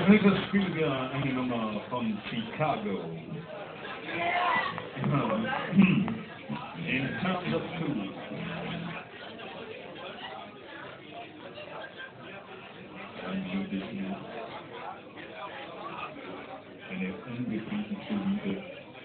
Als nächstes spielen wir eine Nummer von Chicago. In terms of two. Eine Business. Eine ungefährliche Liebe.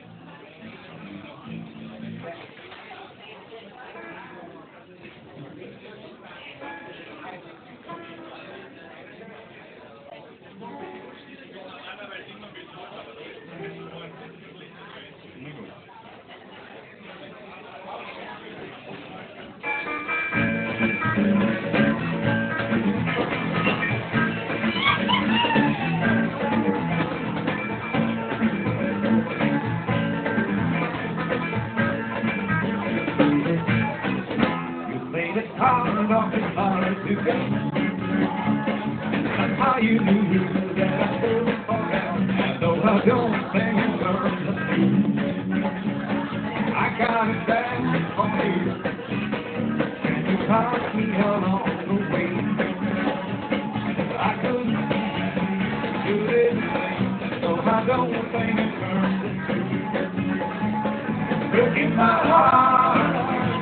Hard off it's hard to get. That's how you knew that I stood forever. And though I don't think it's worth the truth, I got it back from you. And you passed me along the way. I couldn't do this thing, so I don't think it's worth the truth. Breaking my heart,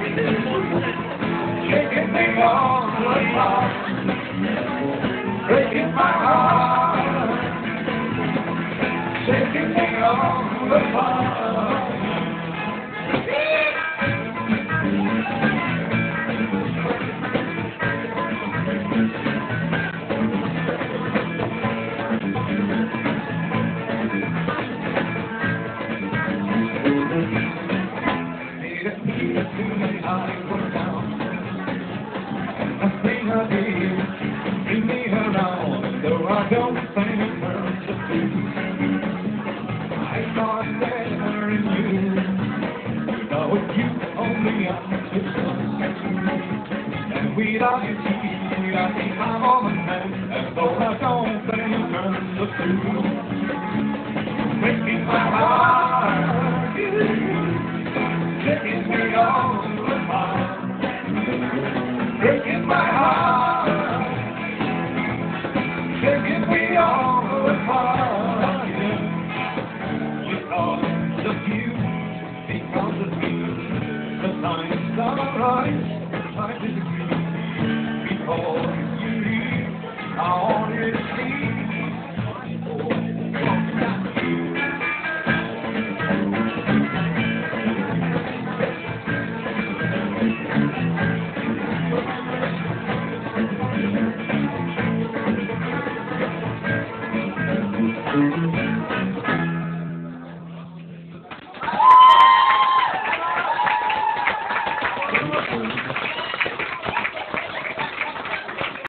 shaking me all apart, breaking my heart, shaking me all apart.